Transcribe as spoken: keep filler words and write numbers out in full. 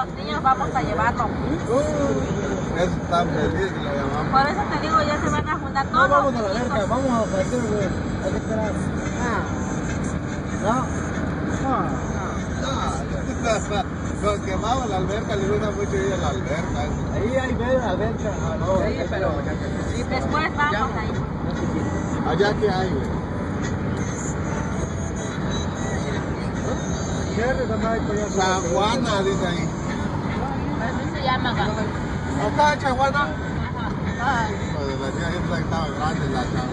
los niños vamos a llevarlo. Uh, eso está feliz, la llamamos. Por eso te digo, ya se van a juntar todos. No, vamos a la verga, vamos a hacer, hay que esperar. Ah. No. No. No. Nos quemamos la alberca, le gusta mucho ir a la alberca. Ahí hay ver alberca. Ah, no, sí, pero Y después vamos ahí. Allá que hay, güey. San Juana, dice ahí. Así se llama acá. ¿Acá, San Juana? Ay, hijo de la tía, yo pensaba que estaba grande la chava.